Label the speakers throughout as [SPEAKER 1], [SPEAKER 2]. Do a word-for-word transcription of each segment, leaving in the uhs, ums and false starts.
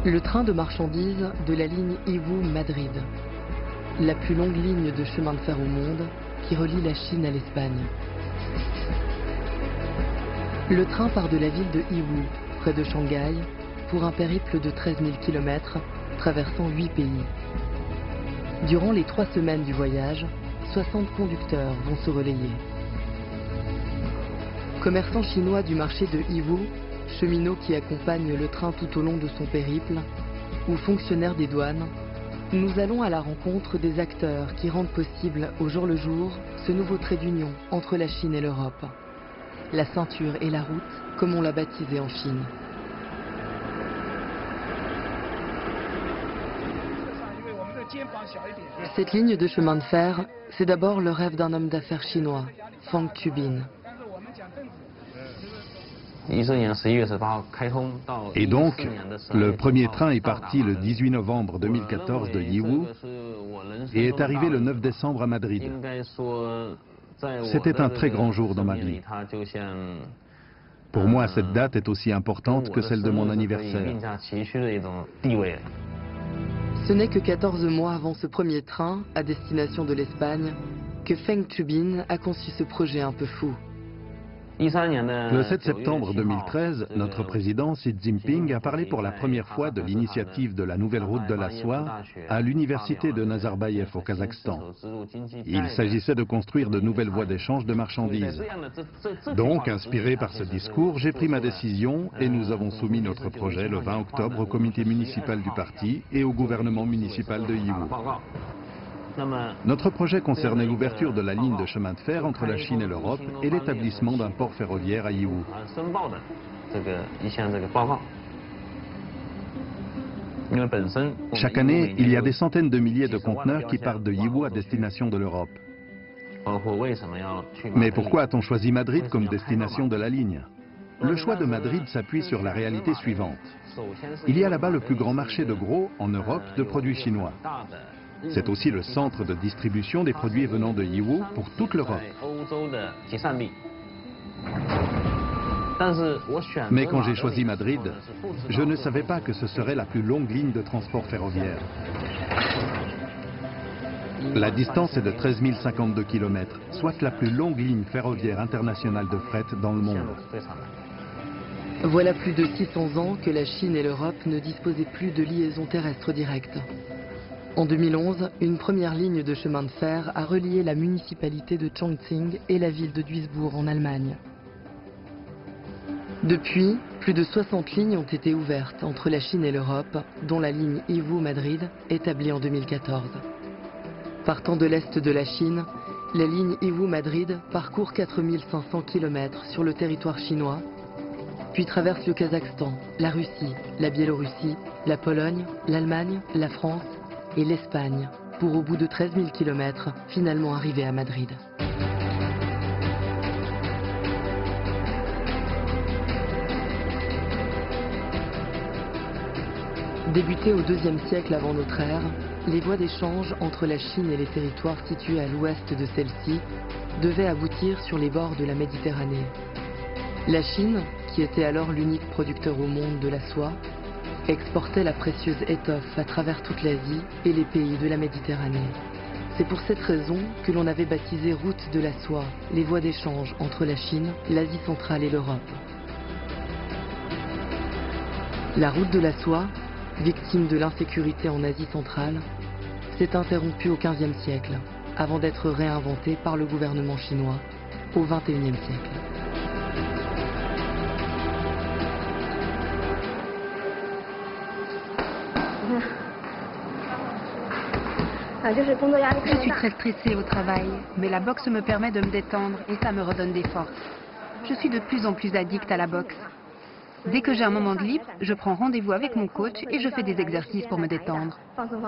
[SPEAKER 1] Le train de marchandises de la ligne Yiwu-Madrid, la plus longue ligne de chemin de fer au monde qui relie la Chine à l'Espagne. Le train part de la ville de Yiwu, près de Shanghai, pour un périple de treize mille kilomètres, traversant huit pays. Durant les trois semaines du voyage, soixante conducteurs vont se relayer. Commerçants chinois du marché de Yiwu, cheminots qui accompagnent le train tout au long de son périple, ou fonctionnaires des douanes, nous allons à la rencontre des acteurs qui rendent possible au jour le jour ce nouveau trait d'union entre la Chine et l'Europe. La ceinture et la route, comme on l'a baptisé en Chine. Cette ligne de chemin de fer, c'est d'abord le rêve d'un homme d'affaires chinois, Feng Tubin.
[SPEAKER 2] Et donc, le premier train est parti le dix-huit novembre deux mille quatorze de Yiwu et est arrivé le neuf décembre à Madrid. C'était un très grand jour dans ma vie. Pour moi, cette date est aussi importante que celle de mon anniversaire.
[SPEAKER 1] Ce n'est que quatorze mois avant ce premier train, à destination de l'Espagne, que Feng Tubin a conçu ce projet un peu fou.
[SPEAKER 2] Le sept septembre deux mille treize, notre président Xi Jinping a parlé pour la première fois de l'initiative de la nouvelle route de la soie à l'université de Nazarbayev au Kazakhstan. Il s'agissait de construire de nouvelles voies d'échange de marchandises. Donc, inspiré par ce discours, j'ai pris ma décision et nous avons soumis notre projet le vingt octobre au comité municipal du parti et au gouvernement municipal de Yiwu. Notre projet concernait l'ouverture de la ligne de chemin de fer entre la Chine et l'Europe et l'établissement d'un port ferroviaire à Yiwu. Chaque année, il y a des centaines de milliers de conteneurs qui partent de Yiwu à destination de l'Europe. Mais pourquoi a-t-on choisi Madrid comme destination de la ligne? Le choix de Madrid s'appuie sur la réalité suivante. Il y a là-bas le plus grand marché de gros en Europe de produits chinois. C'est aussi le centre de distribution des produits venant de Yiwu pour toute l'Europe. Mais quand j'ai choisi Madrid, je ne savais pas que ce serait la plus longue ligne de transport ferroviaire. La distance est de treize mille cinquante-deux kilomètres, soit la plus longue ligne ferroviaire internationale de fret dans le monde.
[SPEAKER 1] Voilà plus de six cents ans que la Chine et l'Europe ne disposaient plus de liaisons terrestres directes. En deux mille onze, une première ligne de chemin de fer a relié la municipalité de Chongqing et la ville de Duisbourg en Allemagne. Depuis, plus de soixante lignes ont été ouvertes entre la Chine et l'Europe, dont la ligne Yiwu-Madrid, établie en deux mille quatorze. Partant de l'est de la Chine, la ligne Yiwu-Madrid parcourt quatre mille cinq cents kilomètres sur le territoire chinois, puis traverse le Kazakhstan, la Russie, la Biélorussie, la Pologne, l'Allemagne, la France et l'Espagne, pour au bout de treize mille kilomètres, finalement arriver à Madrid. Débutées au deuxième siècle avant notre ère, les voies d'échange entre la Chine et les territoires situés à l'ouest de celle-ci devaient aboutir sur les bords de la Méditerranée. La Chine, qui était alors l'unique producteur au monde de la soie, exportait la précieuse étoffe à travers toute l'Asie et les pays de la Méditerranée. C'est pour cette raison que l'on avait baptisé route de la soie les voies d'échange entre la Chine, l'Asie centrale et l'Europe. La route de la soie, victime de l'insécurité en Asie centrale, s'est interrompue au quinzième siècle, avant d'être réinventée par le gouvernement chinois au vingt et unième siècle.
[SPEAKER 3] Je suis très stressée au travail, mais la boxe me permet de me détendre et ça me redonne des forces. Je suis de plus en plus addict à la boxe. Dès que j'ai un moment de libre, je prends rendez-vous avec mon coach et je fais des exercices pour me détendre.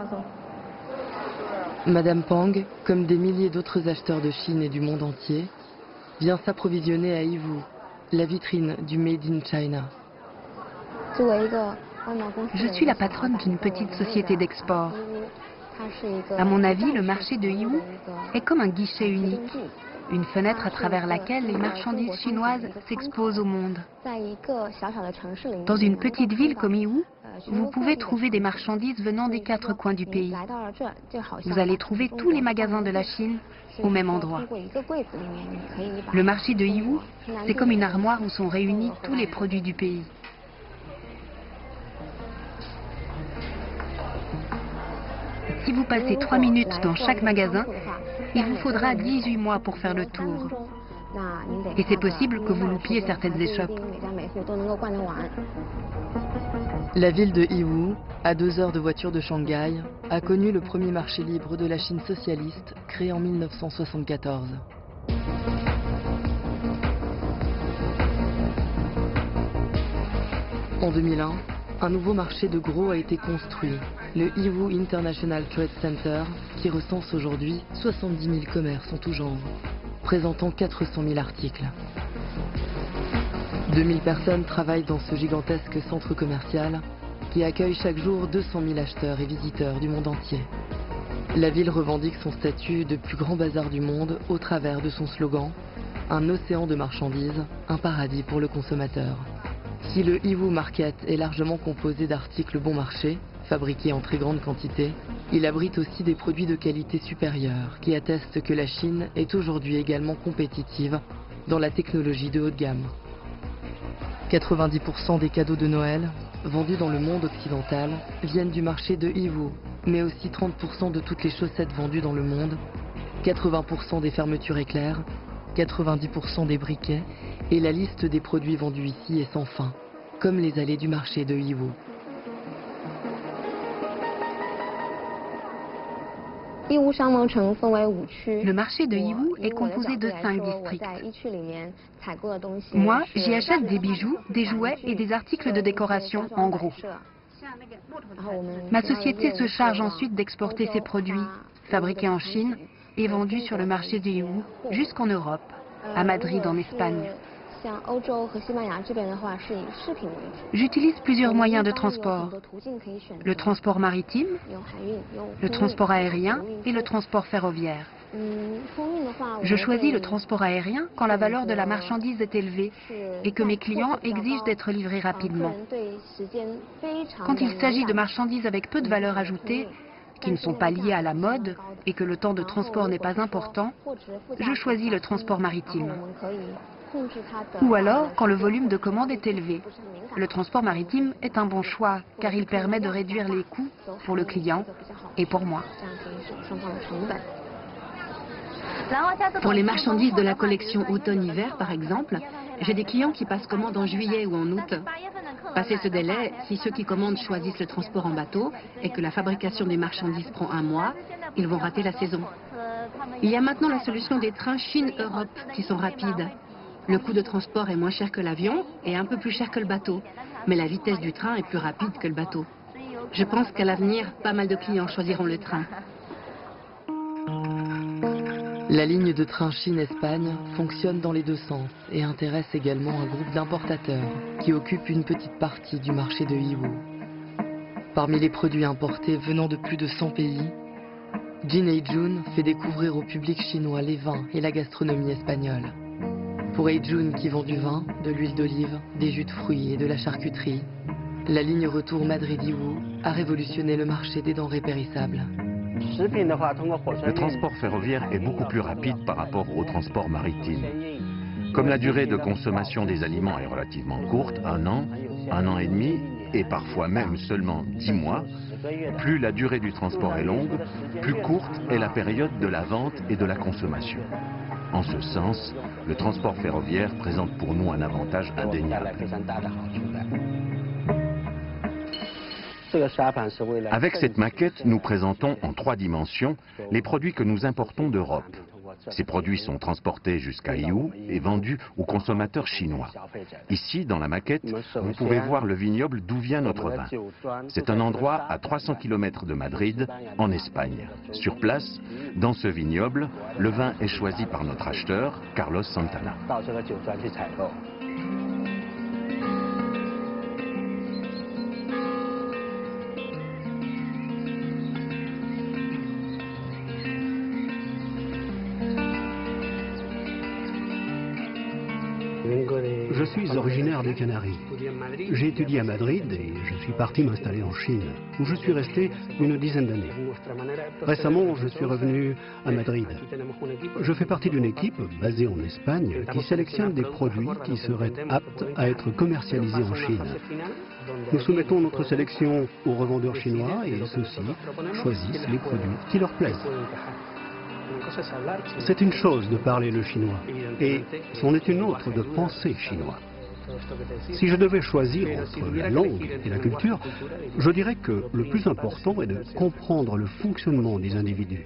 [SPEAKER 1] Madame Pang, comme des milliers d'autres acheteurs de Chine et du monde entier, vient s'approvisionner à Yiwu, la vitrine du Made in China.
[SPEAKER 3] Je suis la patronne d'une petite société d'export. À mon avis, le marché de Yiwu est comme un guichet unique, une fenêtre à travers laquelle les marchandises chinoises s'exposent au monde. Dans une petite ville comme Yiwu, vous pouvez trouver des marchandises venant des quatre coins du pays. Vous allez trouver tous les magasins de la Chine au même endroit. Le marché de Yiwu, c'est comme une armoire où sont réunis tous les produits du pays. Si vous passez trois minutes dans chaque magasin, il vous faudra dix-huit mois pour faire le tour. Et c'est possible que vous loupiez certaines échoppes.
[SPEAKER 1] La ville de Yiwu, à deux heures de voiture de Shanghai, a connu le premier marché libre de la Chine socialiste, créé en mille neuf cent soixante-quatorze. En deux mille un, un nouveau marché de gros a été construit, le Yiwu International Trade Center, qui recense aujourd'hui soixante-dix mille commerces en tout genre, présentant quatre cent mille articles. deux mille personnes travaillent dans ce gigantesque centre commercial qui accueille chaque jour deux cent mille acheteurs et visiteurs du monde entier. La ville revendique son statut de plus grand bazar du monde au travers de son slogan « Un océan de marchandises, un paradis pour le consommateur ». Si le Yiwu Market est largement composé d'articles bon marché, fabriqués en très grande quantité, il abrite aussi des produits de qualité supérieure qui attestent que la Chine est aujourd'hui également compétitive dans la technologie de haut de gamme. quatre-vingt-dix pour cent des cadeaux de Noël vendus dans le monde occidental viennent du marché de Yiwu, mais aussi trente pour cent de toutes les chaussettes vendues dans le monde, quatre-vingts pour cent des fermetures éclairs, quatre-vingt-dix pour cent des briquets, et la liste des produits vendus ici est sans fin, comme les allées du marché de Yiwu.
[SPEAKER 3] Le marché de Yiwu est composé de cinq districts. Moi, j'y achète des bijoux, des jouets et des articles de décoration en gros. Ma société se charge ensuite d'exporter ces produits, fabriqués en Chine et vendus sur le marché de Yiwu jusqu'en Europe, à Madrid en Espagne. J'utilise plusieurs moyens de transport. Le transport maritime, le transport aérien et le transport ferroviaire. Je choisis le transport aérien quand la valeur de la marchandise est élevée et que mes clients exigent d'être livrés rapidement. Quand il s'agit de marchandises avec peu de valeur ajoutée, qui ne sont pas liées à la mode et que le temps de transport n'est pas important, je choisis le transport maritime. Ou alors quand le volume de commandes est élevé. Le transport maritime est un bon choix car il permet de réduire les coûts pour le client et pour moi.
[SPEAKER 4] Pour les marchandises de la collection automne-hiver, par exemple, j'ai des clients qui passent commande en juillet ou en août. Passé ce délai, si ceux qui commandent choisissent le transport en bateau et que la fabrication des marchandises prend un mois, ils vont rater la saison. Il y a maintenant la solution des trains Chine-Europe qui sont rapides. Le coût de transport est moins cher que l'avion et un peu plus cher que le bateau, mais la vitesse du train est plus rapide que le bateau. Je pense qu'à l'avenir, pas mal de clients choisiront le train.
[SPEAKER 1] La ligne de train Chine-Espagne fonctionne dans les deux sens et intéresse également un groupe d'importateurs qui occupe une petite partie du marché de Yiwu. Parmi les produits importés venant de plus de cent pays, Jin Heijun fait découvrir au public chinois les vins et la gastronomie espagnole. Pour Heijun qui vend du vin, de l'huile d'olive, des jus de fruits et de la charcuterie, la ligne retour Madrid-Yiwu a révolutionné le marché des denrées périssables.
[SPEAKER 2] Le transport ferroviaire est beaucoup plus rapide par rapport au transport maritime. Comme la durée de consommation des aliments est relativement courte, un an, un an et demi, et parfois même seulement dix mois, plus la durée du transport est longue, plus courte est la période de la vente et de la consommation. En ce sens, le transport ferroviaire présente pour nous un avantage indéniable. Avec cette maquette, nous présentons en trois dimensions les produits que nous importons d'Europe. Ces produits sont transportés jusqu'à Yiwu et vendus aux consommateurs chinois. Ici, dans la maquette, vous pouvez voir le vignoble d'où vient notre vin. C'est un endroit à trois cents kilomètres de Madrid, en Espagne. Sur place, dans ce vignoble, le vin est choisi par notre acheteur, Carlos Santana.
[SPEAKER 5] Je suis originaire des Canaries. J'ai étudié à Madrid et je suis parti m'installer en Chine, où je suis resté une dizaine d'années. Récemment, je suis revenu à Madrid. Je fais partie d'une équipe basée en Espagne qui sélectionne des produits qui seraient aptes à être commercialisés en Chine. Nous soumettons notre sélection aux revendeurs chinois et ceux-ci choisissent les produits qui leur plaisent. C'est une chose de parler le chinois, et c'en est une autre de penser chinois. Si je devais choisir entre la langue et la culture, je dirais que le plus important est de comprendre le fonctionnement des individus.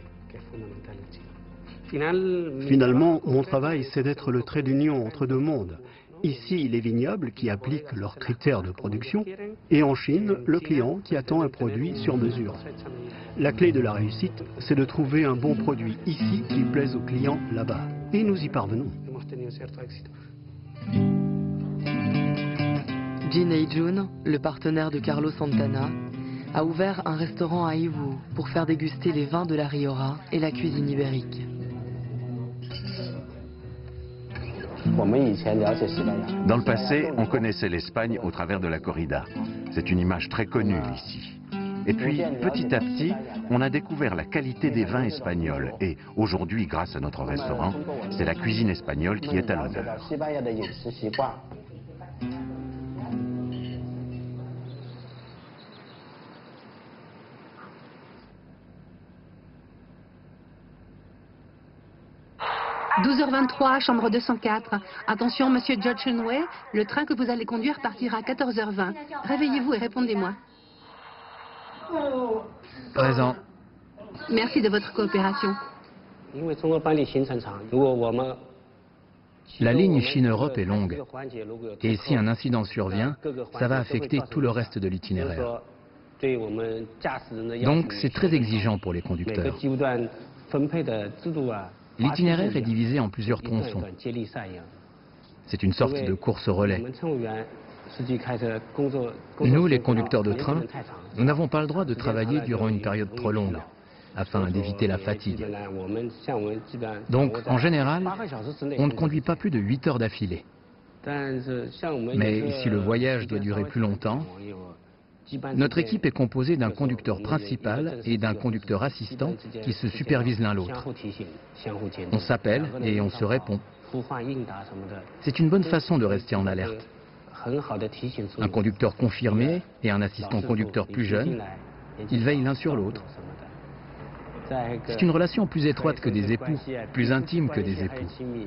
[SPEAKER 5] Finalement, mon travail, c'est d'être le trait d'union entre deux mondes. Ici, les vignobles qui appliquent leurs critères de production, et en Chine, le client qui attend un produit sur mesure. La clé de la réussite, c'est de trouver un bon produit ici qui plaise aux clients là-bas. Et nous y parvenons.
[SPEAKER 1] Jin Heijun, le partenaire de Carlos Santana, a ouvert un restaurant à Yiwu pour faire déguster les vins de la Rioja et la cuisine ibérique.
[SPEAKER 2] Dans le passé, on connaissait l'Espagne au travers de la corrida. C'est une image très connue ici. Et puis, petit à petit, on a découvert la qualité des vins espagnols. Et aujourd'hui, grâce à notre restaurant, c'est la cuisine espagnole qui est à l'honneur.
[SPEAKER 4] douze heures vingt-trois, chambre deux cent quatre. Attention, monsieur George Chenway, le train que vous allez conduire partira à quatorze heures vingt. Réveillez-vous et répondez-moi.
[SPEAKER 6] Présent.
[SPEAKER 4] Merci de votre coopération.
[SPEAKER 6] La ligne Chine-Europe est longue. Et si un incident survient, ça va affecter tout le reste de l'itinéraire. Donc c'est très exigeant pour les conducteurs. L'itinéraire est divisé en plusieurs tronçons. C'est une sorte de course relais. Nous, les conducteurs de train, nous n'avons pas le droit de travailler durant une période trop longue, afin d'éviter la fatigue. Donc, en général, on ne conduit pas plus de huit heures d'affilée. Mais si le voyage doit durer plus longtemps, notre équipe est composée d'un conducteur principal et d'un conducteur assistant qui se supervisent l'un l'autre. On s'appelle et on se répond. C'est une bonne façon de rester en alerte. Un conducteur confirmé et un assistant conducteur plus jeune, ils veillent l'un sur l'autre. C'est une relation plus étroite que des époux, plus intime que des époux.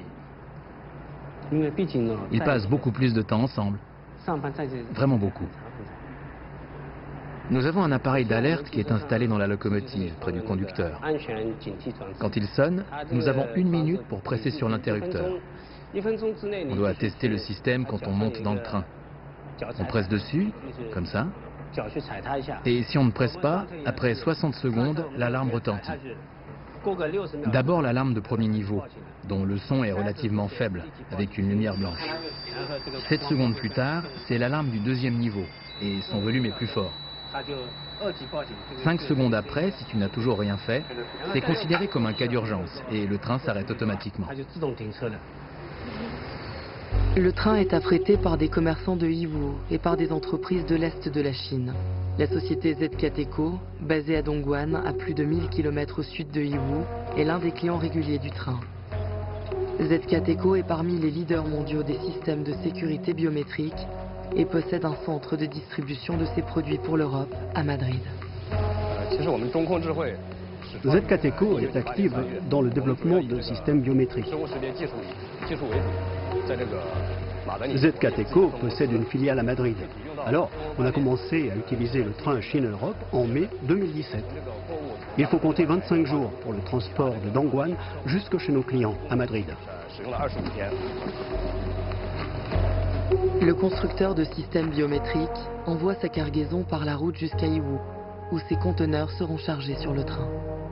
[SPEAKER 6] Ils passent beaucoup plus de temps ensemble. Vraiment beaucoup. Nous avons un appareil d'alerte qui est installé dans la locomotive, près du conducteur. Quand il sonne, nous avons une minute pour presser sur l'interrupteur. On doit tester le système quand on monte dans le train. On presse dessus, comme ça. Et si on ne presse pas, après soixante secondes, l'alarme retentit. D'abord l'alarme de premier niveau, dont le son est relativement faible, avec une lumière blanche. sept secondes plus tard, c'est l'alarme du deuxième niveau, et son volume est plus fort. cinq secondes après, si tu n'as toujours rien fait, c'est considéré comme un cas d'urgence et le train s'arrête automatiquement.
[SPEAKER 1] Le train est affrété par des commerçants de Yiwu et par des entreprises de l'Est de la Chine. La société Z K Teco, basée à Dongguan, à plus de mille kilomètres au sud de Yiwu, est l'un des clients réguliers du train. Z K Teco est parmi les leaders mondiaux des systèmes de sécurité biométrique et possède un centre de distribution de ses produits pour l'Europe à Madrid.
[SPEAKER 5] Z K Teco est active dans le développement de systèmes biométriques. Z K Teco possède une filiale à Madrid. Alors, on a commencé à utiliser le train Chine-Europe en mai deux mille dix-sept. Il faut compter vingt-cinq jours pour le transport de Dongguan jusque chez nos clients à Madrid.
[SPEAKER 1] Le constructeur de systèmes biométriques envoie sa cargaison par la route jusqu'à Yiwu, où ses conteneurs seront chargés sur le train.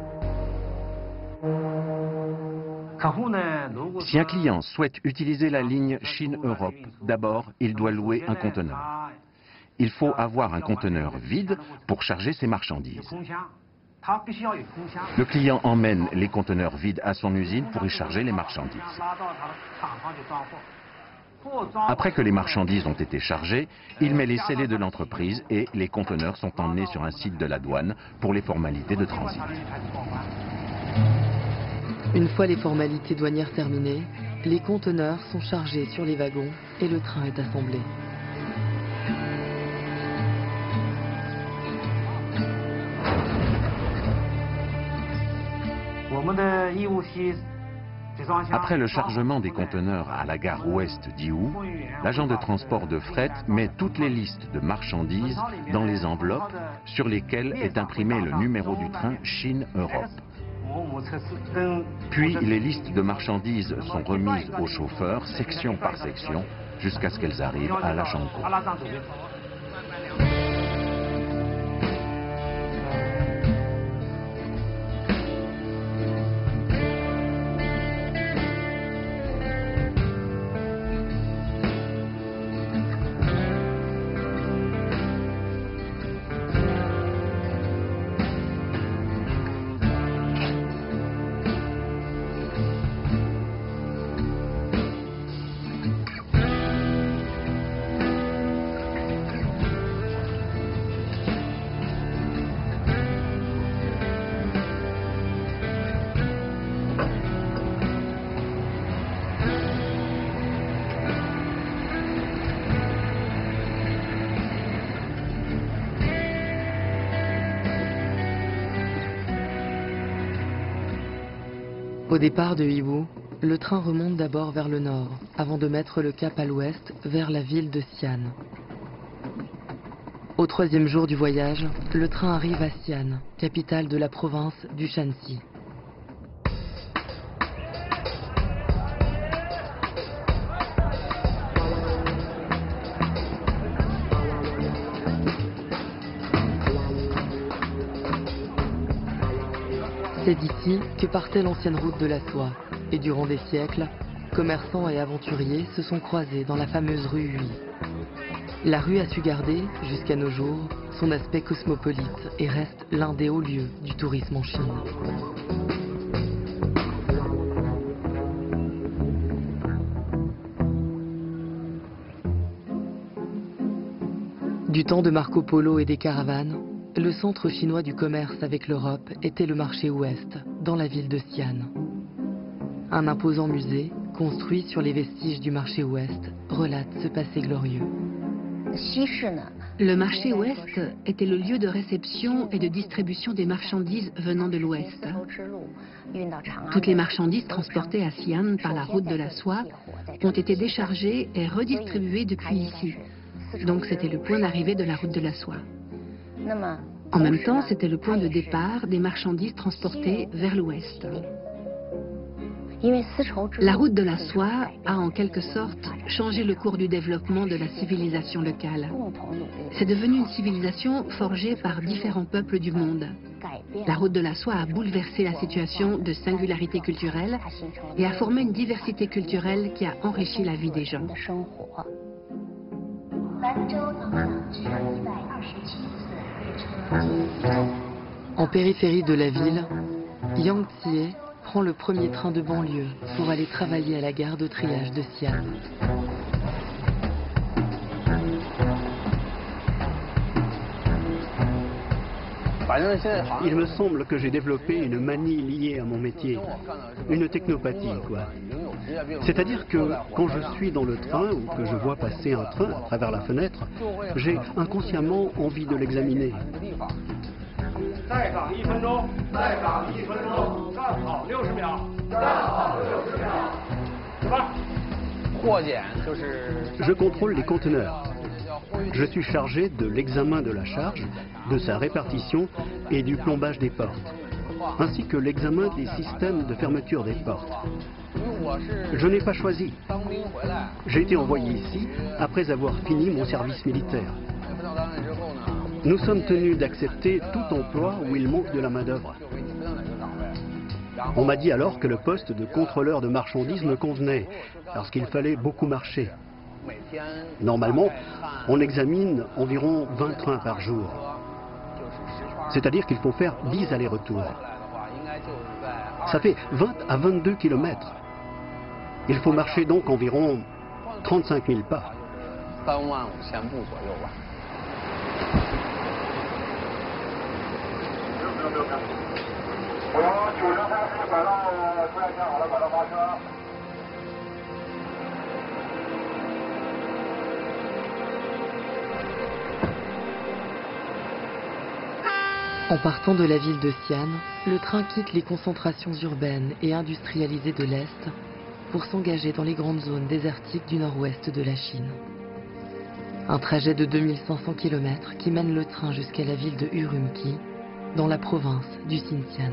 [SPEAKER 2] Si un client souhaite utiliser la ligne Chine-Europe, d'abord, il doit louer un conteneur. Il faut avoir un conteneur vide pour charger ses marchandises. Le client emmène les conteneurs vides à son usine pour y charger les marchandises. Après que les marchandises ont été chargées, il met les scellés de l'entreprise et les conteneurs sont emmenés sur un site de la douane pour les formalités de transit.
[SPEAKER 1] Une fois les formalités douanières terminées, les conteneurs sont chargés sur les wagons et le train est assemblé.
[SPEAKER 2] Après le chargement des conteneurs à la gare ouest d'Yiwu, l'agent de transport de fret met toutes les listes de marchandises dans les enveloppes sur lesquelles est imprimé le numéro du train Chine-Europe. Puis les listes de marchandises sont remises aux chauffeurs, section par section, jusqu'à ce qu'elles arrivent à la Shankou.
[SPEAKER 1] Au départ de Yiwu, le train remonte d'abord vers le nord, avant de mettre le cap à l'ouest vers la ville de Xi'an. Au troisième jour du voyage, le train arrive à Xi'an, capitale de la province du Shanxi. C'est d'ici que partait l'ancienne route de la soie, et durant des siècles, commerçants et aventuriers se sont croisés dans la fameuse rue Hui. La rue a su garder, jusqu'à nos jours, son aspect cosmopolite et reste l'un des hauts lieux du tourisme en Chine. Du temps de Marco Polo et des caravanes, le centre chinois du commerce avec l'Europe était le marché ouest, dans la ville de Xi'an. Un imposant musée, construit sur les vestiges du marché ouest, relate ce passé glorieux.
[SPEAKER 4] Le marché ouest était le lieu de réception et de distribution des marchandises venant de l'ouest. Toutes les marchandises transportées à Xi'an par la route de la soie ont été déchargées et redistribuées depuis ici. Donc c'était le point d'arrivée de la route de la soie. En même temps, c'était le point de départ des marchandises transportées vers l'ouest. La route de la soie a en quelque sorte changé le cours du développement de la civilisation locale. C'est devenu une civilisation forgée par différents peuples du monde. La route de la soie a bouleversé la situation de singularité culturelle et a formé une diversité culturelle qui a enrichi la vie des gens.
[SPEAKER 1] En périphérie de la ville, Yang Jie prend le premier train de banlieue pour aller travailler à la gare de triage de Xi'an.
[SPEAKER 5] Il me semble que j'ai développé une manie liée à mon métier, une technopathie, quoi. C'est-à-dire que quand je suis dans le train ou que je vois passer un train à travers la fenêtre, j'ai inconsciemment envie de l'examiner. Je contrôle les conteneurs. Je suis chargé de l'examen de la charge, de sa répartition et du plombage des portes, ainsi que l'examen des systèmes de fermeture des portes. Je n'ai pas choisi. J'ai été envoyé ici après avoir fini mon service militaire. Nous sommes tenus d'accepter tout emploi où il manque de la main-d'œuvre. On m'a dit alors que le poste de contrôleur de marchandises me convenait, parce qu'il fallait beaucoup marcher. Normalement, on examine environ vingt trains par jour. C'est-à-dire qu'il faut faire dix allers-retours. Ça fait vingt à vingt-deux kilomètres. Il faut marcher donc environ trente-cinq mille pas.
[SPEAKER 1] En partant de la ville de Xi'an, le train quitte les concentrations urbaines et industrialisées de l'Est pour s'engager dans les grandes zones désertiques du nord-ouest de la Chine. Un trajet de deux mille cinq cents kilomètres qui mène le train jusqu'à la ville de Urumqi, dans la province du Xinjiang.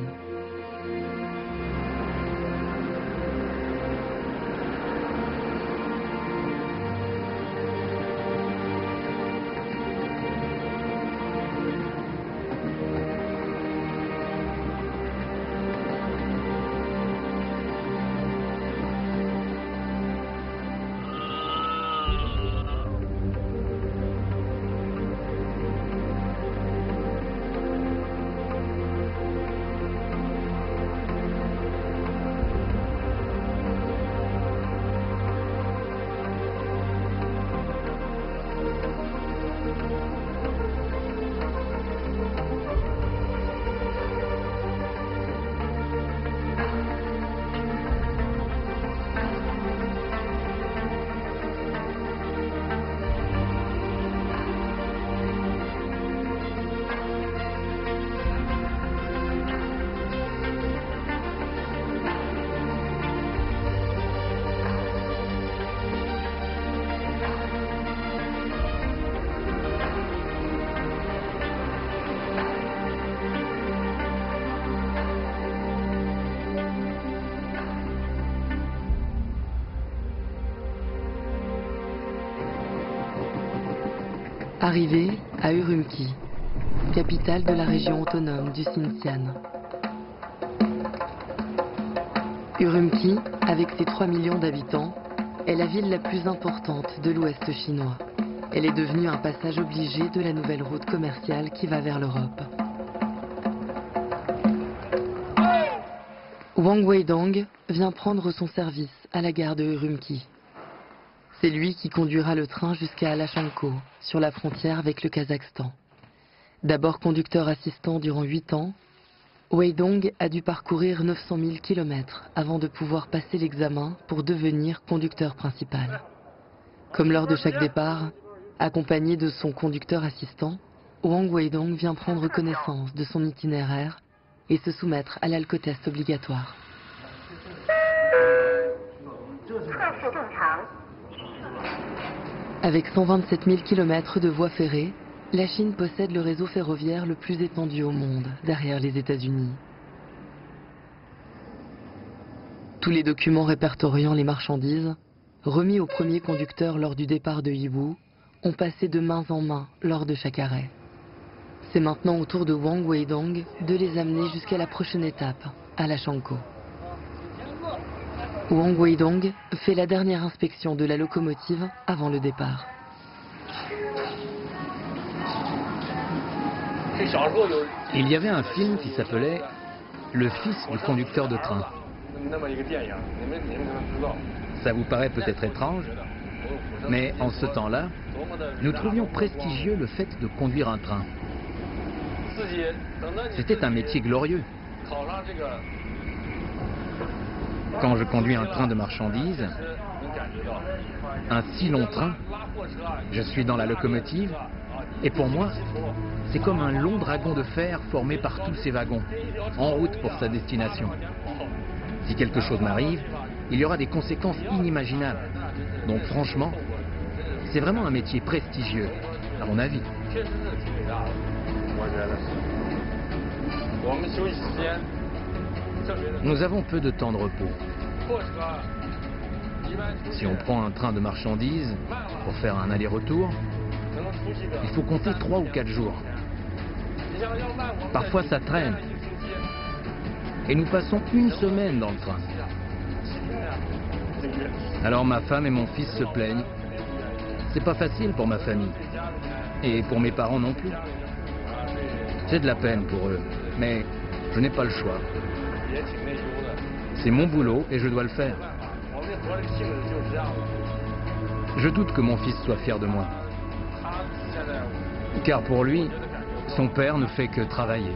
[SPEAKER 1] Arrivé à Urumqi, capitale de la région autonome du Xinjiang. Urumqi, avec ses trois millions d'habitants, est la ville la plus importante de l'ouest chinois. Elle est devenue un passage obligé de la nouvelle route commerciale qui va vers l'Europe. Wang Weidong vient prendre son service à la gare de Urumqi. C'est lui qui conduira le train jusqu'à Alachanko, sur la frontière avec le Kazakhstan. D'abord conducteur assistant durant huit ans, Weidong a dû parcourir neuf cent mille kilomètres avant de pouvoir passer l'examen pour devenir conducteur principal. Comme lors de chaque départ, accompagné de son conducteur assistant, Wang Weidong vient prendre connaissance de son itinéraire et se soumettre à l'alcotest obligatoire. Avec cent vingt-sept mille kilomètres de voies ferrées, la Chine possède le réseau ferroviaire le plus étendu au monde, derrière les États-Unis. Tous les documents répertoriant les marchandises, remis au premier conducteur lors du départ de Yiwu, ont passé de main en main lors de chaque arrêt. C'est maintenant au tour de Wang Weidong de les amener jusqu'à la prochaine étape, à Alachanko. Wang Weidong fait la dernière inspection de la locomotive avant le départ.
[SPEAKER 6] Il y avait un film qui s'appelait « Le fils du conducteur de train ». Ça vous paraît peut-être étrange, mais en ce temps-là, nous trouvions prestigieux le fait de conduire un train. C'était un métier glorieux. Quand je conduis un train de marchandises, un si long train, je suis dans la locomotive, et pour moi, c'est comme un long dragon de fer formé par tous ces wagons, en route pour sa destination. Si quelque chose m'arrive, il y aura des conséquences inimaginables. Donc franchement, c'est vraiment un métier prestigieux, à mon avis. Nous avons peu de temps de repos. Si on prend un train de marchandises pour faire un aller-retour, il faut compter trois ou quatre jours. Parfois ça traîne. Et nous passons une semaine dans le train. Alors ma femme et mon fils se plaignent. C'est pas facile pour ma famille. Et pour mes parents non plus. J'ai de la peine pour eux, mais je n'ai pas le choix. C'est mon boulot et je dois le faire. Je doute que mon fils soit fier de moi. Car pour lui, son père ne fait que travailler.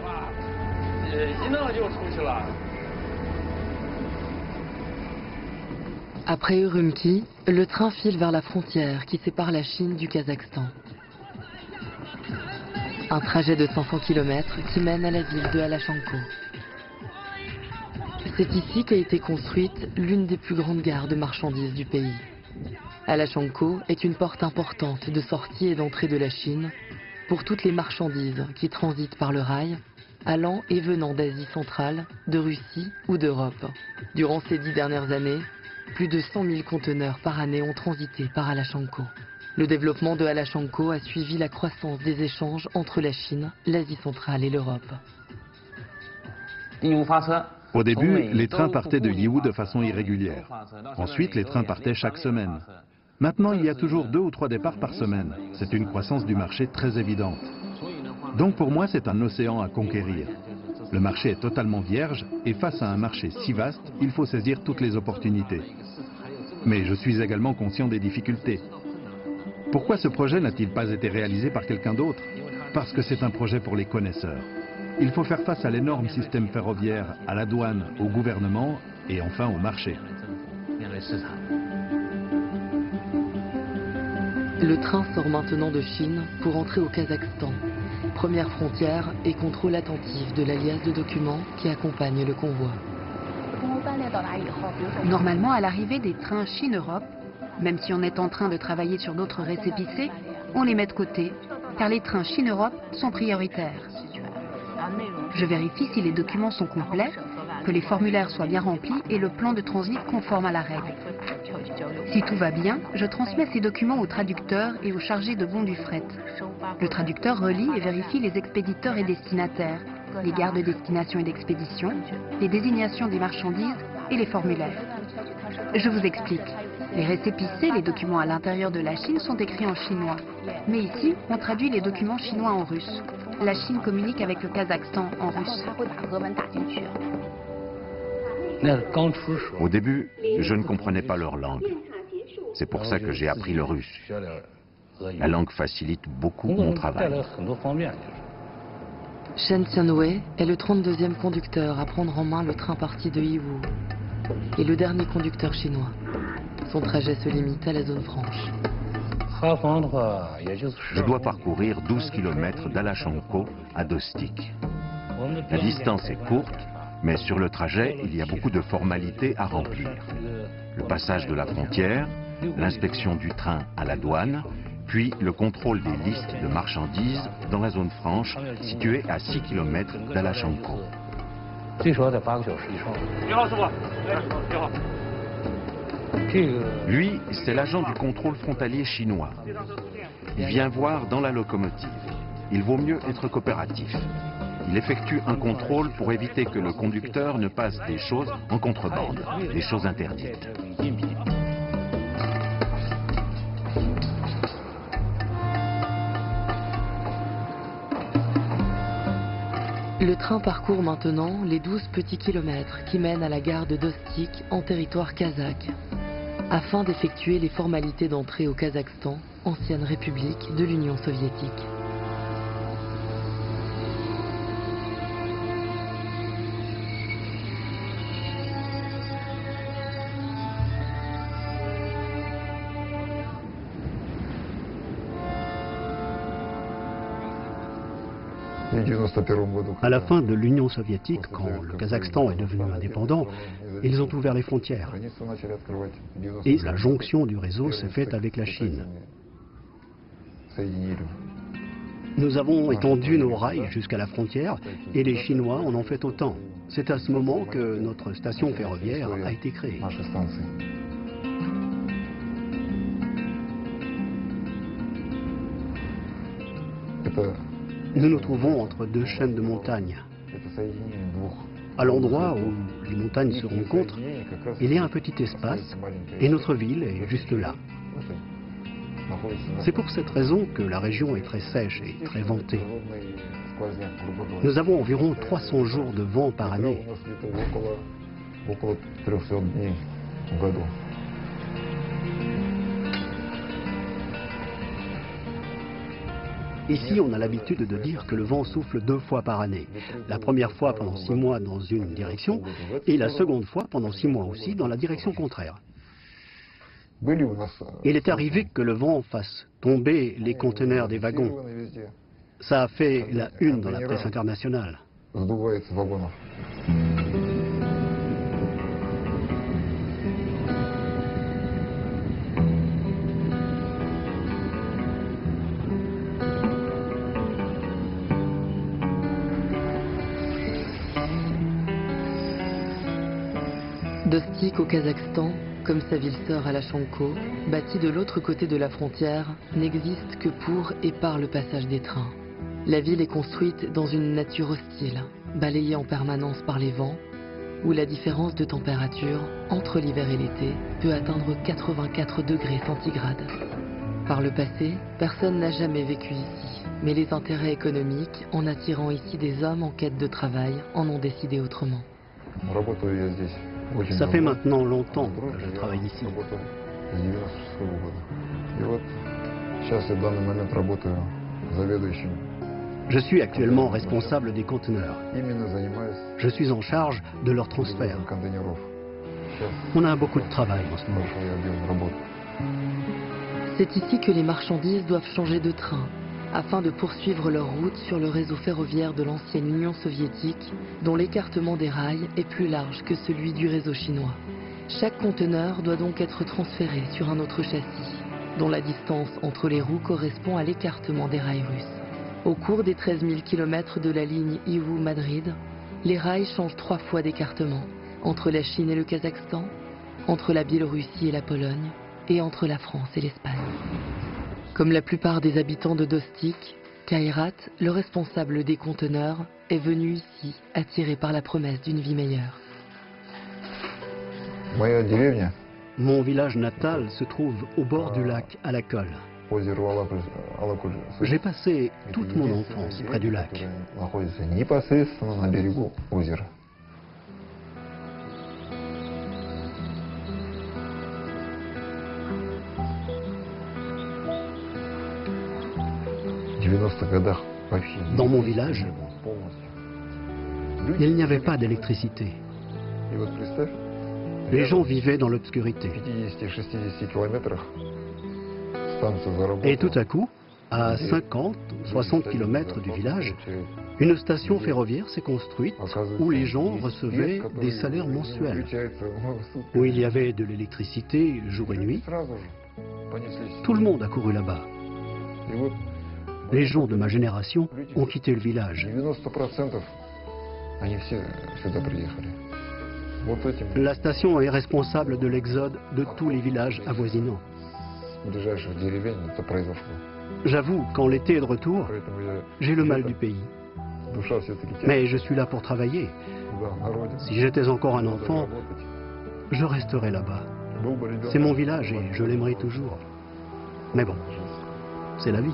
[SPEAKER 1] Après Urumqi, le train file vers la frontière qui sépare la Chine du Kazakhstan. Un trajet de cinq cents kilomètres qui mène à la ville de Alachanko. C'est ici qu'a été construite l'une des plus grandes gares de marchandises du pays. Alachanko est une porte importante de sortie et d'entrée de la Chine pour toutes les marchandises qui transitent par le rail, allant et venant d'Asie centrale, de Russie ou d'Europe. Durant ces dix dernières années, plus de cent mille conteneurs par année ont transité par Alachanko. Le développement de Alachanko a suivi la croissance des échanges entre la Chine, l'Asie centrale et l'Europe.
[SPEAKER 2] Au début, les trains partaient de Yiwu de façon irrégulière. Ensuite, les trains partaient chaque semaine. Maintenant, il y a toujours deux ou trois départs par semaine. C'est une croissance du marché très évidente. Donc pour moi, c'est un océan à conquérir. Le marché est totalement vierge et face à un marché si vaste, il faut saisir toutes les opportunités. Mais je suis également conscient des difficultés. Pourquoi ce projet n'a-t-il pas été réalisé par quelqu'un d'autre? Parce que c'est un projet pour les connaisseurs. Il faut faire face à l'énorme système ferroviaire, à la douane, au gouvernement et enfin au marché.
[SPEAKER 1] Le train sort maintenant de Chine pour entrer au Kazakhstan. Première frontière et contrôle attentif de l'alias de documents qui accompagne le convoi.
[SPEAKER 3] Normalement, à l'arrivée des trains Chine-Europe, même si on est en train de travailler sur d'autres récépissés, on les met de côté, car les trains Chine-Europe sont prioritaires. Je vérifie si les documents sont complets, que les formulaires soient bien remplis et le plan de transit conforme à la règle. Si tout va bien, je transmets ces documents au traducteur et au chargé de bons du fret. Le traducteur relie et vérifie les expéditeurs et destinataires, les gares de destination et d'expédition, les désignations des marchandises et les formulaires. Je vous explique. Les récépissés, les documents à l'intérieur de la Chine sont écrits en chinois. Mais ici, on traduit les documents chinois en russe. La Chine communique avec le Kazakhstan en russe.
[SPEAKER 7] Au début, je ne comprenais pas leur langue. C'est pour ça que j'ai appris le russe. La langue facilite beaucoup mon travail.
[SPEAKER 1] Shen Xianwei est le trente-deuxième conducteur à prendre en main le train parti de Yiwu et le dernier conducteur chinois. Son trajet se limite à la zone franche.
[SPEAKER 7] Je dois parcourir douze kilomètres d'Alachanko à Dostik. La distance est courte, mais sur le trajet, il y a beaucoup de formalités à remplir. Le passage de la frontière, l'inspection du train à la douane, puis le contrôle des listes de marchandises dans la zone franche située à six kilomètres d'Alachanko. Lui, c'est l'agent du contrôle frontalier chinois. Il vient voir dans la locomotive. Il vaut mieux être coopératif. Il effectue un contrôle pour éviter que le conducteur ne passe des choses en contrebande, des choses interdites.
[SPEAKER 1] Le train parcourt maintenant les douze petits kilomètres qui mènent à la gare de Dostik en territoire kazakh, afin d'effectuer les formalités d'entrée au Kazakhstan, ancienne république de l'Union soviétique.
[SPEAKER 5] À la fin de l'Union soviétique, quand le Kazakhstan est devenu indépendant, ils ont ouvert les frontières. Et la jonction du réseau s'est faite avec la Chine. Nous avons étendu nos rails jusqu'à la frontière et les Chinois en ont fait autant. C'est à ce moment que notre station ferroviaire a été créée. Nous nous trouvons entre deux chaînes de montagnes. À l'endroit où les montagnes se rencontrent, il y a un petit espace et notre ville est juste là. C'est pour cette raison que la région est très sèche et très ventée. Nous avons environ trois cents jours de vent par année. Ici, on a l'habitude de dire que le vent souffle deux fois par année. La première fois pendant six mois dans une direction et la seconde fois pendant six mois aussi dans la direction contraire. Il est arrivé que le vent fasse tomber les conteneurs des wagons. Ça a fait la une dans la presse internationale.
[SPEAKER 1] Dostik au Kazakhstan, comme sa ville sœur Alachanko, bâtie de l'autre côté de la frontière, n'existe que pour et par le passage des trains. La ville est construite dans une nature hostile, balayée en permanence par les vents, où la différence de température entre l'hiver et l'été peut atteindre quatre-vingt-quatre degrés centigrades. Par le passé, personne n'a jamais vécu ici, mais les intérêts économiques, en attirant ici des hommes en quête de travail, en ont décidé autrement.
[SPEAKER 5] Ça fait maintenant longtemps que je travaille ici. Je suis actuellement responsable des conteneurs. Je suis en charge de leur transfert. On a beaucoup de travail en ce moment.
[SPEAKER 1] C'est ici que les marchandises doivent changer de train, afin de poursuivre leur route sur le réseau ferroviaire de l'ancienne Union soviétique, dont l'écartement des rails est plus large que celui du réseau chinois. Chaque conteneur doit donc être transféré sur un autre châssis, dont la distance entre les roues correspond à l'écartement des rails russes. Au cours des treize mille kilomètres de la ligne Iwu-Madrid, les rails changent trois fois d'écartement, entre la Chine et le Kazakhstan, entre la Biélorussie et la Pologne, et entre la France et l'Espagne. Comme la plupart des habitants de Dostik, Kairat, le responsable des conteneurs, est venu ici, attiré par la promesse d'une vie meilleure.
[SPEAKER 5] Mon village natal se trouve au bord du lac Alakol. J'ai passé toute mon enfance près du lac. Dans mon village, il n'y avait pas d'électricité. Les gens vivaient dans l'obscurité. Et tout à coup, à cinquante ou soixante kilomètres du village, une station ferroviaire s'est construite où les gens recevaient des salaires mensuels, où il y avait de l'électricité jour et nuit. Tout le monde a couru là-bas. Les gens de ma génération ont quitté le village. La station est responsable de l'exode de tous les villages avoisinants. J'avoue qu'en l'été est de retour, j'ai le mal du pays. Mais je suis là pour travailler. Si j'étais encore un enfant, je resterais là-bas. C'est mon village et je l'aimerai toujours. Mais bon, c'est la vie.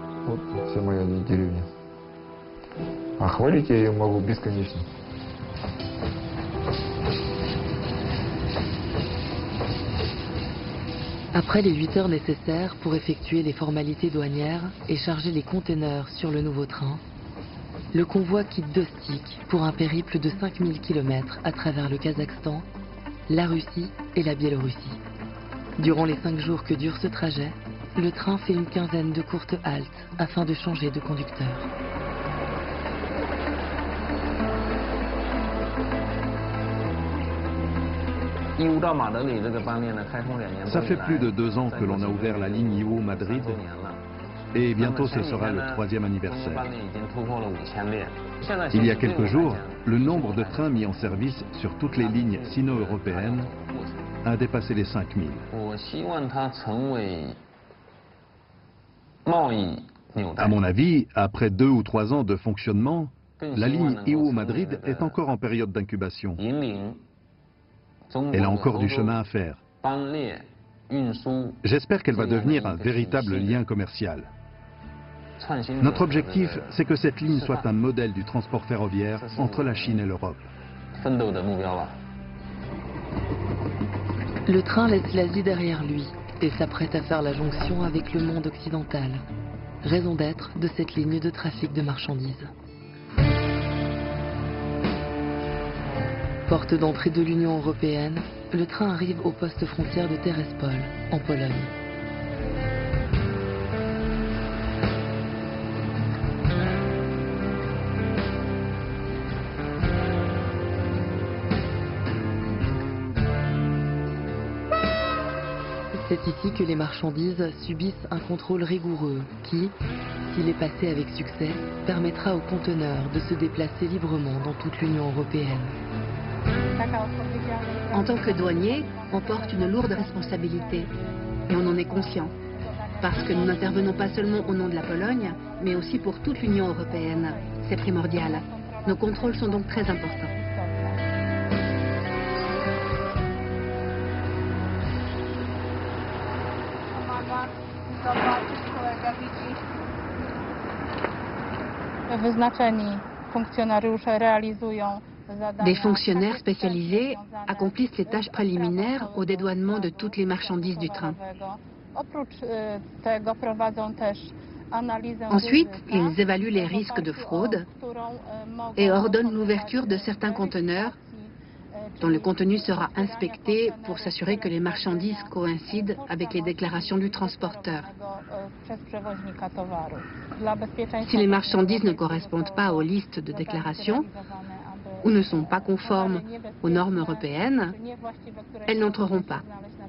[SPEAKER 1] Après les huit heures nécessaires pour effectuer les formalités douanières et charger les conteneurs sur le nouveau train, le convoi quitte Dostik pour un périple de cinq mille kilomètres à travers le Kazakhstan, la Russie et la Biélorussie. Durant les cinq jours que dure ce trajet, le train fait une quinzaine de courtes haltes afin de changer de conducteur.
[SPEAKER 2] Ça fait plus de deux ans que l'on a ouvert la ligne Iwu-Madrid et bientôt ce sera le troisième anniversaire. Il y a quelques jours, le nombre de trains mis en service sur toutes les lignes sino-européennes a dépassé les cinq mille. À mon avis, après deux ou trois ans de fonctionnement, la ligne Iwu-Madrid est encore en période d'incubation. Elle a encore du chemin à faire. J'espère qu'elle va devenir un véritable lien commercial. Notre objectif, c'est que cette ligne soit un modèle du transport ferroviaire entre la Chine et l'Europe.
[SPEAKER 1] Le train laisse l'Asie derrière lui et s'apprête à faire la jonction avec le monde occidental. raison d'être de cette ligne de trafic de marchandises. Porte d'entrée de l'Union européenne, le train arrive au poste frontière de Terespol, en Pologne. C'est ici que les marchandises subissent un contrôle rigoureux qui, s'il est passé avec succès, permettra aux conteneurs de se déplacer librement dans toute l'Union européenne.
[SPEAKER 4] En tant que douanier, on porte une lourde responsabilité et on en est conscient. Parce que nous n'intervenons pas seulement au nom de la Pologne, mais aussi pour toute l'Union européenne. C'est primordial. Nos contrôles sont donc très importants. Des fonctionnaires spécialisés accomplissent les tâches préliminaires au dédouanement de toutes les marchandises du train. Ensuite, ils évaluent les risques de fraude et ordonnent l'ouverture de certains conteneurs dont le contenu sera inspecté pour s'assurer que les marchandises coïncident avec les déclarations du transporteur. Si les marchandises ne correspondent pas aux listes de déclaration ou ne sont pas conformes aux normes européennes, elles n'entreront pas.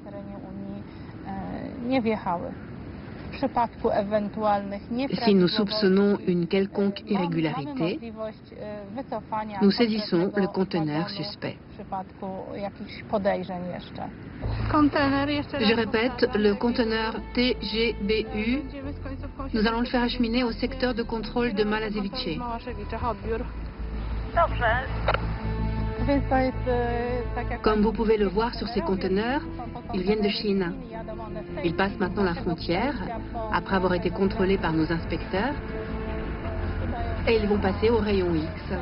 [SPEAKER 4] Si nous soupçonnons une quelconque irrégularité, nous saisissons le conteneur suspect. Je répète, le conteneur T G B U, nous allons le faire acheminer au secteur de contrôle de Malazewice. Comme vous pouvez le voir sur ces conteneurs, ils viennent de Chine. Ils passent maintenant la frontière, après avoir été contrôlés par nos inspecteurs, et ils vont passer au rayon X.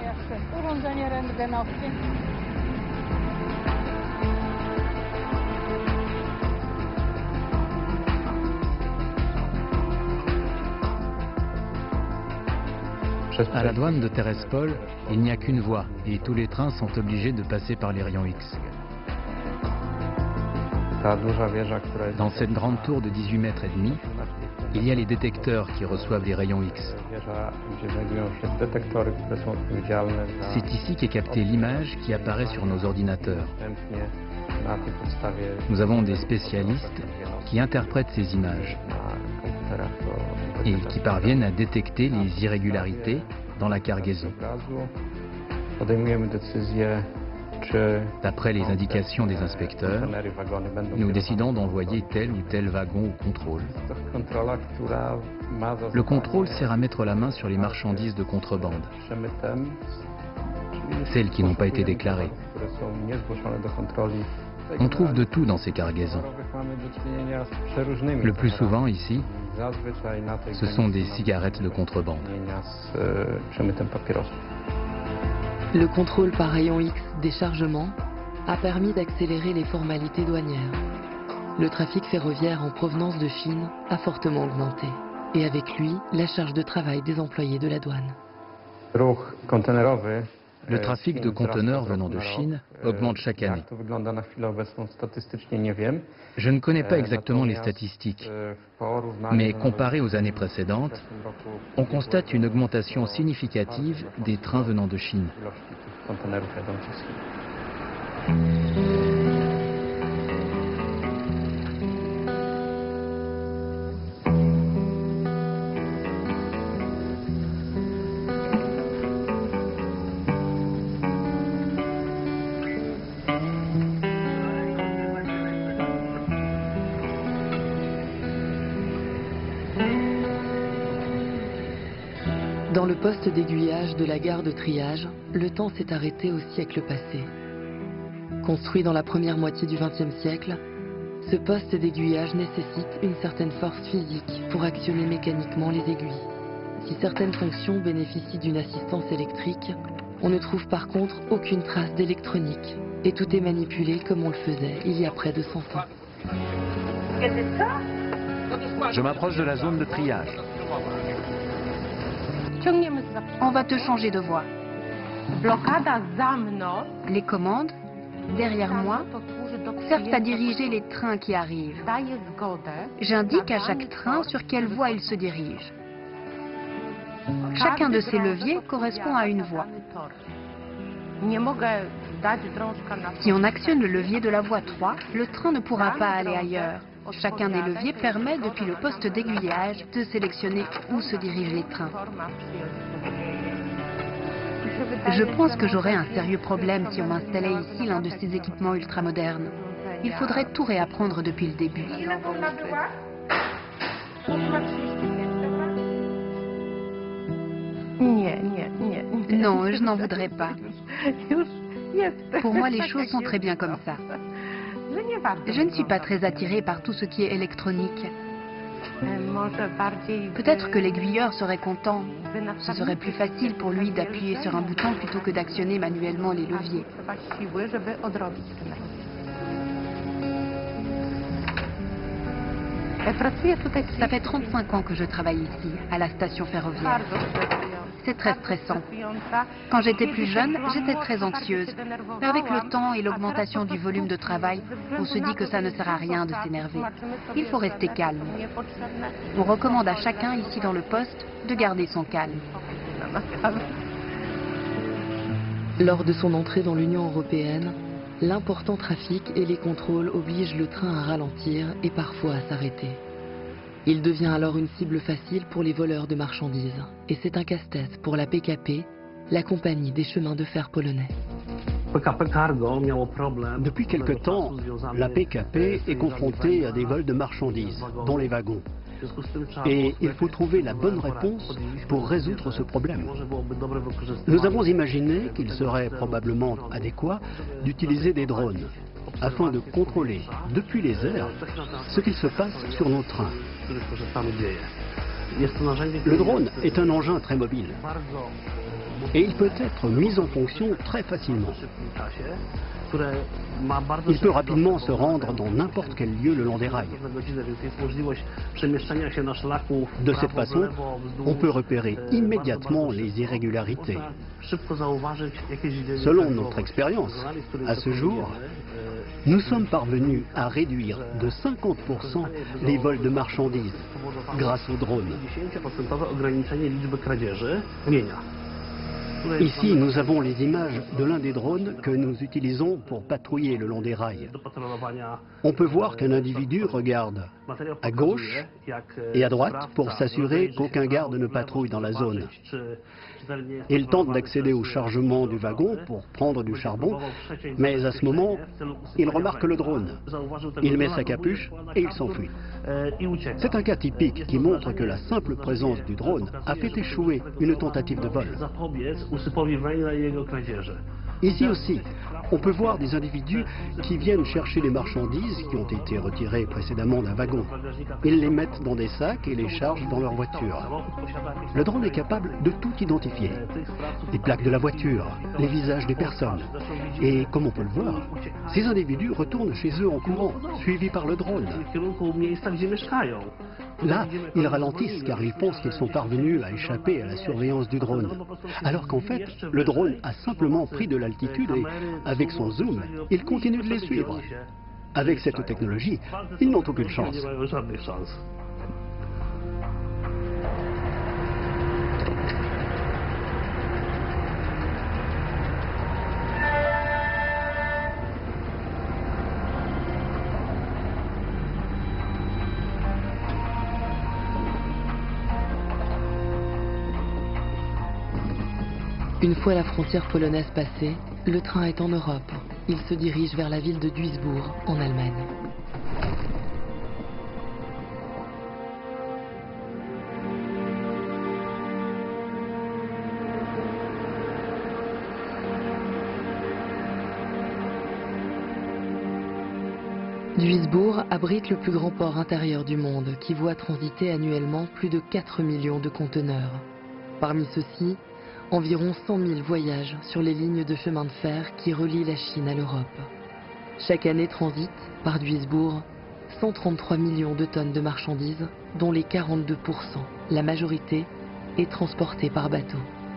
[SPEAKER 6] À la douane de Terespol, il n'y a qu'une voie et tous les trains sont obligés de passer par les rayons X. Dans cette grande tour de dix-huit mètres et demi, il y a les détecteurs qui reçoivent les rayons X. C'est ici qu'est captée l'image qui apparaît sur nos ordinateurs. Nous avons des spécialistes qui interprètent ces images et qui parviennent à détecter les irrégularités dans la cargaison. D'après les indications des inspecteurs, nous décidons d'envoyer tel ou tel wagon au contrôle. Le contrôle sert à mettre la main sur les marchandises de contrebande, celles qui n'ont pas été déclarées. On trouve de tout dans ces cargaisons. Le plus souvent, ici, ce sont des cigarettes de contrebande.
[SPEAKER 1] Le contrôle par rayon X déchargement a permis d'accélérer les formalités douanières. Le trafic ferroviaire en provenance de Chine a fortement augmenté. Et avec lui, la charge de travail des employés de la douane.
[SPEAKER 6] Le trafic de conteneurs venant de Chine augmente chaque année. Je ne connais pas exactement les statistiques, mais comparé aux années précédentes, on constate une augmentation significative des trains venant de Chine.
[SPEAKER 1] Dans le poste d'aiguillage de la gare de triage, le temps s'est arrêté au siècle passé. Construit dans la première moitié du vingtième siècle, ce poste d'aiguillage nécessite une certaine force physique pour actionner mécaniquement les aiguilles. Si certaines fonctions bénéficient d'une assistance électrique, on ne trouve par contre aucune trace d'électronique et tout est manipulé comme on le faisait il y a près de cent ans.
[SPEAKER 7] Je m'approche de la zone de triage.
[SPEAKER 3] On va te changer de voie. Les commandes, derrière moi, servent à diriger les trains qui arrivent. J'indique à chaque train sur quelle voie il se dirige. Chacun de ces leviers correspond à une voie. Si on actionne le levier de la voie trois, le train ne pourra pas aller ailleurs. Chacun des leviers permet, depuis le poste d'aiguillage, de sélectionner où se dirigent les trains. Je pense que j'aurais un sérieux problème si on m'installait ici l'un de ces équipements ultramodernes. Il faudrait tout réapprendre depuis le début. Non, je n'en voudrais pas. Pour moi, les choses sont très bien comme ça. Je ne suis pas très attirée par tout ce qui est électronique. Peut-être que l'aiguilleur serait content. Ce serait plus facile pour lui d'appuyer sur un bouton plutôt que d'actionner manuellement les leviers. Ça fait trente-cinq ans que je travaille ici, à la station ferroviaire. C'est très stressant. Quand j'étais plus jeune, j'étais très anxieuse. Mais avec le temps et l'augmentation du volume de travail, on se dit que ça ne sert à rien de s'énerver. Il faut rester calme. On recommande à chacun ici dans le poste de garder son calme.
[SPEAKER 1] Lors de son entrée dans l'Union européenne, l'important trafic et les contrôles obligent le train à ralentir et parfois à s'arrêter. Il devient alors une cible facile pour les voleurs de marchandises. Et c'est un casse-tête pour la P K P, la compagnie des chemins de fer polonais.
[SPEAKER 5] Depuis quelque temps, la P K P est confrontée à des vols de marchandises, dont les wagons. Et il faut trouver la bonne réponse pour résoudre ce problème. Nous avons imaginé qu'il serait probablement adéquat d'utiliser des drones afin de contrôler depuis les airs ce qu'il se passe sur nos trains. Le drone est un engin très mobile et il peut être mis en fonction très facilement. Il peut rapidement se rendre dans n'importe quel lieu le long des rails. De cette façon, on peut repérer immédiatement les irrégularités. Selon notre expérience, à ce jour, nous sommes parvenus à réduire de cinquante pour cent les vols de marchandises grâce aux drones. Ici, nous avons les images de l'un des drones que nous utilisons pour patrouiller le long des rails. On peut voir qu'un individu regarde à gauche et à droite pour s'assurer qu'aucun garde ne patrouille dans la zone. Il tente d'accéder au chargement du wagon pour prendre du charbon, mais à ce moment, il remarque le drone. Il met sa capuche et il s'enfuit. C'est un cas typique qui montre que la simple présence du drone a fait échouer une tentative de vol. Ici aussi, on peut voir des individus qui viennent chercher les marchandises qui ont été retirées précédemment d'un wagon. Ils les mettent dans des sacs et les chargent dans leur voiture. Le drone est capable de tout identifier. Les plaques de la voiture, les visages des personnes. Et comme on peut le voir, ces individus retournent chez eux en courant, suivis par le drone. Là, ils ralentissent car ils pensent qu'ils sont parvenus à échapper à la surveillance du drone. Alors qu'en fait, le drone a simplement pris de l'altitude et, avec son zoom, il continue de les suivre. Avec cette technologie, ils n'ont aucune chance.
[SPEAKER 1] Une fois la frontière polonaise passée, le train est en Europe. Il se dirige vers la ville de Duisbourg, en Allemagne. Duisbourg abrite le plus grand port intérieur du monde qui voit transiter annuellement plus de quatre millions de conteneurs. Parmi ceux-ci, environ cent mille voyagent sur les lignes de chemin de fer qui relient la Chine à l'Europe. Chaque année transitent, par Duisbourg, cent trente-trois millions de tonnes de marchandises, dont les quarante-deux pour cent, la majorité, et transportés par bateau.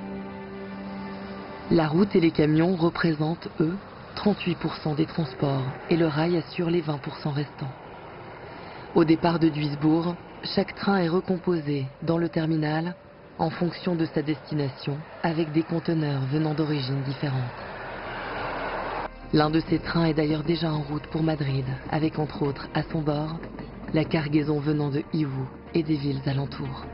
[SPEAKER 1] La route et les camions représentent, eux, trente-huit pour cent des transports et le rail assure les vingt pour cent restants. Au départ de Duisbourg, chaque train est recomposé dans le terminal en fonction de sa destination avec des conteneurs venant d'origines différentes. L'un de ces trains est d'ailleurs déjà en route pour Madrid avec entre autres à son bord la cargaison venant de Iwu et des villes alentours.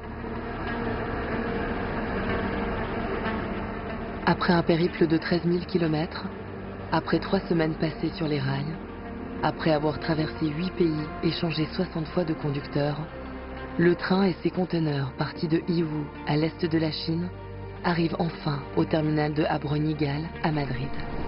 [SPEAKER 1] Après un périple de treize mille kilomètres, après trois semaines passées sur les rails, après avoir traversé huit pays et changé soixante fois de conducteur, le train et ses conteneurs partis de Iwu à l'est de la Chine arrivent enfin au terminal de Abroñigal à Madrid.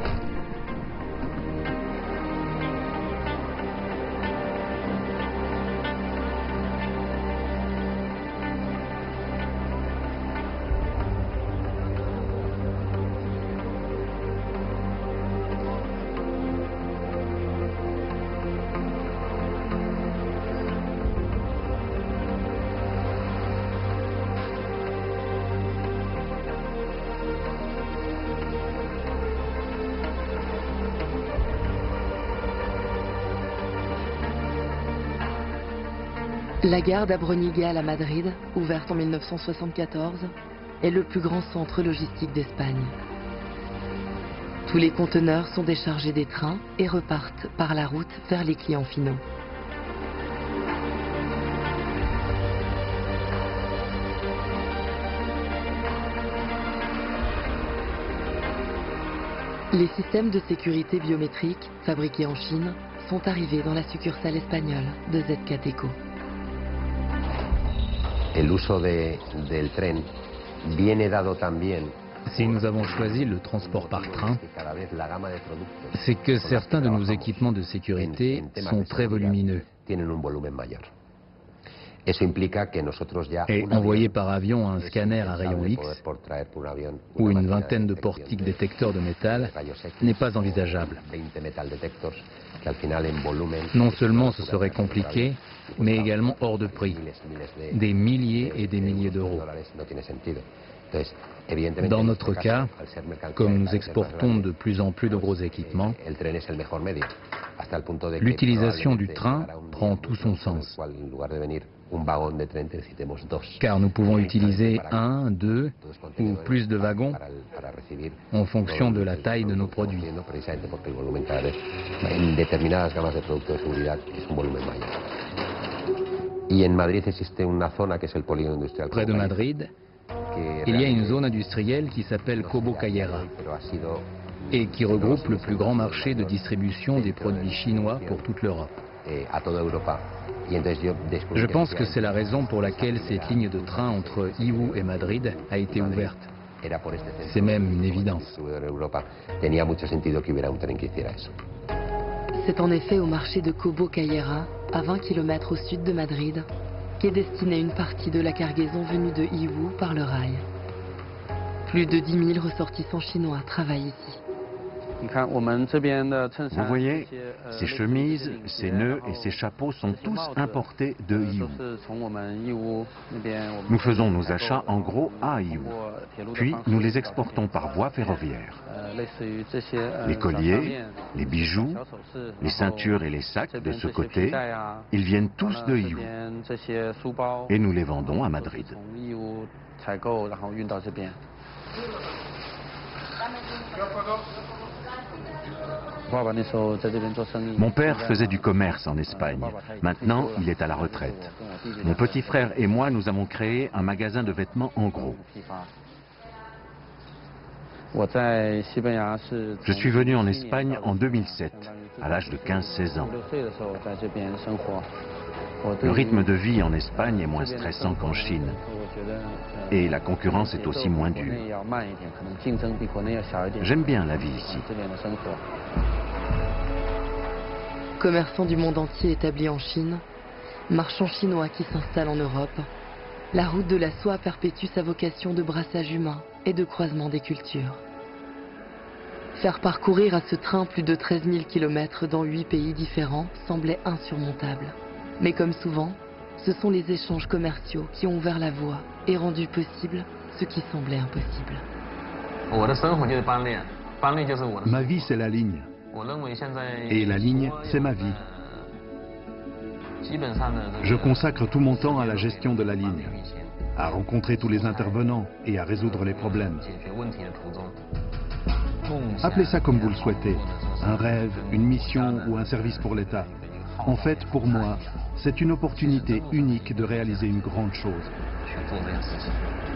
[SPEAKER 1] La gare d'Abroñigal à Madrid, ouverte en mille neuf cent soixante-quatorze, est le plus grand centre logistique d'Espagne. Tous les conteneurs sont déchargés des trains et repartent par la route vers les clients finaux. Les systèmes de sécurité biométriques fabriqués en Chine sont arrivés dans la succursale espagnole de Z quatre Eco.
[SPEAKER 8] El uso de, del tren viene dado también.
[SPEAKER 6] Si nous avons choisi le transport par train, c'est que certains de nos équipements de sécurité sont très volumineux. Et envoyer par avion un scanner à rayon X ou une vingtaine de portiques détecteurs de métal n'est pas envisageable. Non seulement ce serait compliqué, mais également hors de prix, des milliers et des milliers d'euros. Dans notre cas, comme nous exportons de plus en plus de gros équipements, l'utilisation du train prend tout son sens. Car nous pouvons utiliser un, deux ou plus de wagons en fonction de la taille de nos produits. Près de Madrid, il y a une zone industrielle qui s'appelle Cobo Cayera et qui regroupe le plus grand marché de distribution des produits chinois pour toute l'Europe. Je pense que c'est la raison pour laquelle cette ligne de train entre Iwu et Madrid a été ouverte. C'est même une évidence.
[SPEAKER 1] C'est en effet au marché de Cobo Cayera, à vingt kilomètres au sud de Madrid, qu'est destinée une partie de la cargaison venue de Iwu par le rail. Plus de dix mille ressortissants chinois travaillent ici.
[SPEAKER 7] Vous voyez, ces chemises, ces nœuds et ces chapeaux sont tous importés de Iwu. Nous faisons nos achats en gros à Iwu, puis nous les exportons par voie ferroviaire. Les colliers, les bijoux, les ceintures et les sacs de ce côté, ils viennent tous de Iwu. Et nous les vendons à Madrid. Mon père faisait du commerce en Espagne. Maintenant, il est à la retraite. Mon petit frère et moi, nous avons créé un magasin de vêtements en gros. Je suis venu en Espagne en deux mille sept, à l'âge de quinze seize ans. Le rythme de vie en Espagne est moins stressant qu'en Chine. Et la concurrence est aussi moins dure. J'aime bien la vie ici.
[SPEAKER 1] Commerçants du monde entier établis en Chine, marchands chinois qui s'installent en Europe, la route de la soie perpétue sa vocation de brassage humain et de croisement des cultures. Faire parcourir à ce train plus de treize mille kilomètres dans huit pays différents semblait insurmontable. Mais comme souvent, ce sont les échanges commerciaux qui ont ouvert la voie et rendu possible ce qui semblait impossible.
[SPEAKER 2] Ma vie, c'est la ligne. Et la ligne, c'est ma vie. Je consacre tout mon temps à la gestion de la ligne, à rencontrer tous les intervenants et à résoudre les problèmes. Appelez ça comme vous le souhaitez, un rêve, une mission ou un service pour l'État. En fait, pour moi, c'est une opportunité unique de réaliser une grande chose.